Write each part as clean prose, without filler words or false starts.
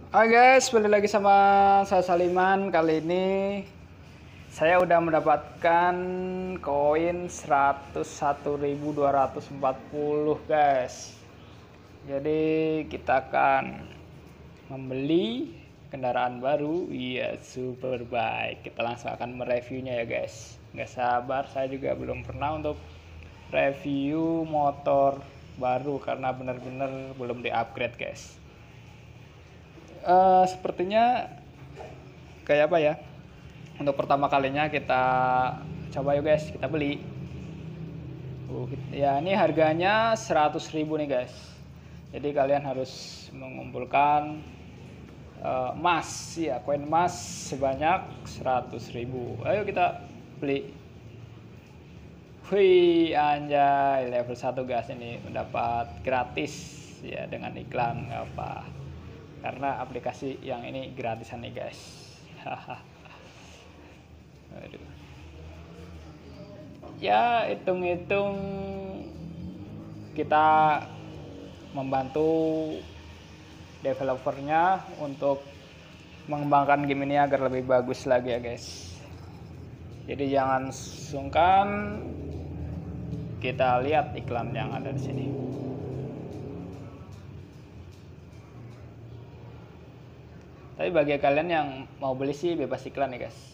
Hai guys, balik lagi sama saya Saliman. Kali ini saya udah mendapatkan koin 101.240 guys. Jadi kita akan membeli kendaraan baru. Iya, super baik. Kita langsung akan mereviewnya ya guys. Nggak sabar, saya juga belum pernah untuk review motor baru karena benar-benar belum di-upgrade guys. Sepertinya kayak apa ya, untuk pertama kalinya kita coba yuk guys, kita beli. Ya ini harganya 100.000 nih guys, jadi kalian harus mengumpulkan emas ya, koin emas sebanyak 100.000. Ayo kita beli. Wih, anjay, level 1 guys, ini mendapat gratis ya dengan iklan, nggak apa, karena aplikasi yang ini gratisan nih guys. Aduh. Ya hitung-hitung kita membantu developernya untuk mengembangkan game ini agar lebih bagus lagi ya guys. Jadi jangan sungkan, kita lihat iklan yang ada di sini. Tapi bagi kalian yang mau beli sih bebas iklan ya guys.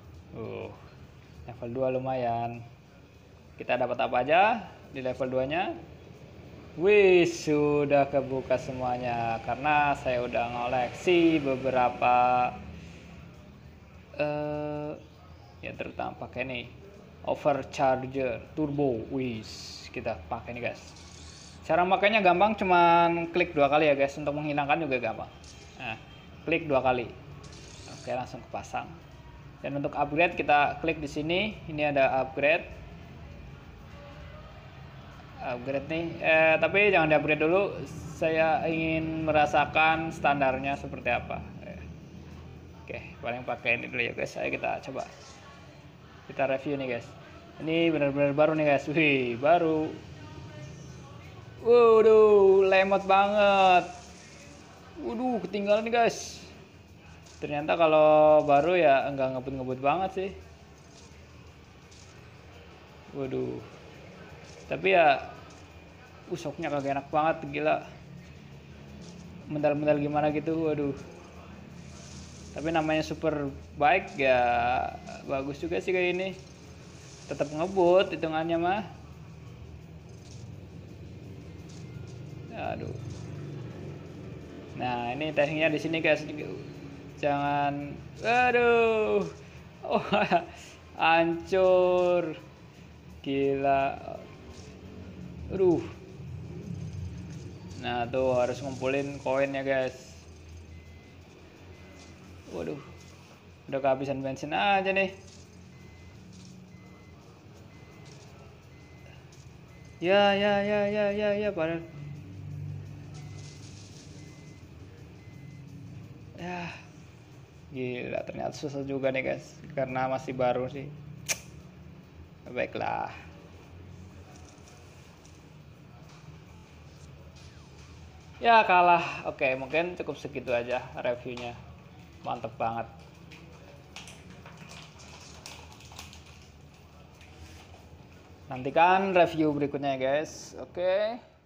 Level 2 lumayan. Kita dapat apa aja di level 2 nya? Wih, sudah kebuka semuanya karena saya udah ngoleksi beberapa ya, terutama pakai nih overcharger turbo. Wih, kita pakai nih guys. Cara makainya gampang, cuman klik 2 kali ya guys. Untuk menghilangkan juga gampang. Nah, klik 2 kali. Oke, langsung kepasang. Dan untuk upgrade kita klik di sini. Ini ada upgrade. Upgrade nih. Tapi jangan di-upgrade dulu. Saya ingin merasakan standarnya seperti apa. Oke, paling pakai ini dulu ya guys. Ayo kita coba. Kita review nih guys. Ini benar-benar baru nih guys. Wih, baru. Waduh, lemot banget. Waduh, ketinggalan nih guys. Ternyata kalau baru ya enggak ngebut-ngebut banget sih. Waduh. Tapi ya usoknya kagak enak banget, gila. Mendal-mendal gimana gitu, waduh. Tapi namanya super bike ya, bagus juga sih kayak ini. Tetap ngebut hitungannya mah. Aduh. Nah, ini tekniknya di sini guys. Jangan, aduh, oh, hancur, gila, aduh. Nah tuh harus ngumpulin koinnya guys. Waduh, udah kehabisan bensin aja nih. Ya, padahal. Ya, gila, ternyata susah juga nih guys, karena masih baru sih. Baiklah. Ya kalah. Oke, mungkin cukup segitu aja reviewnya. Mantep banget. Nantikan review berikutnya ya guys. Oke.